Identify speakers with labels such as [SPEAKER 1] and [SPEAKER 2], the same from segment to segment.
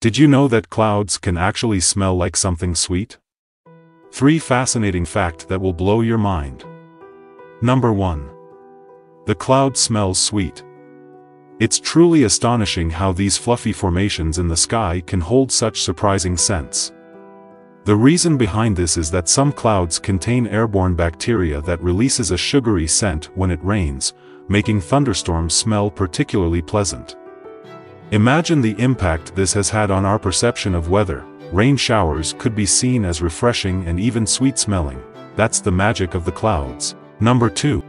[SPEAKER 1] Did you know that clouds can actually smell like something sweet? 3 fascinating facts that will blow your mind. Number 1. The cloud smells sweet. It's truly astonishing how these fluffy formations in the sky can hold such surprising scents. The reason behind this is that some clouds contain airborne bacteria that releases a sugary scent when it rains, making thunderstorms smell particularly pleasant. Imagine the impact this has had on our perception of weather. Rain showers could be seen as refreshing and even sweet-smelling. That's the magic of the clouds. Number 2.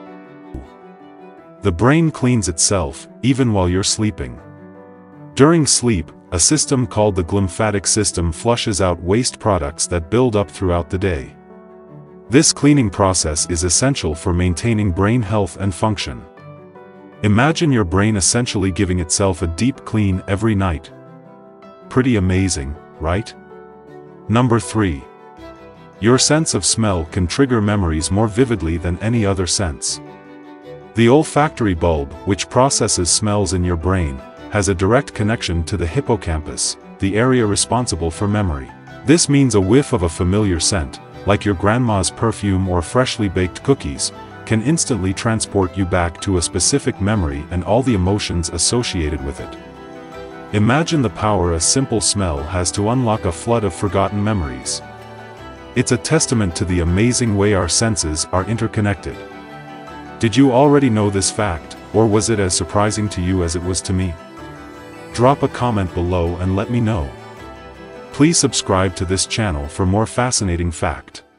[SPEAKER 1] The brain cleans itself, even while you're sleeping. During sleep, a system called the glymphatic system flushes out waste products that build up throughout the day. This cleaning process is essential for maintaining brain health and function. Imagine your brain essentially giving itself a deep clean every night. Pretty amazing, right? Number 3. Your sense of smell can trigger memories more vividly than any other sense. The olfactory bulb, which processes smells in your brain, has a direct connection to the hippocampus, the area responsible for memory. This means a whiff of a familiar scent, like your grandma's perfume or freshly baked cookies, can instantly transport you back to a specific memory and all the emotions associated with it. Imagine the power a simple smell has to unlock a flood of forgotten memories. It's a testament to the amazing way our senses are interconnected. Did you already know this fact, or was it as surprising to you as it was to me? Drop a comment below and let me know. Please subscribe to this channel for more fascinating fact.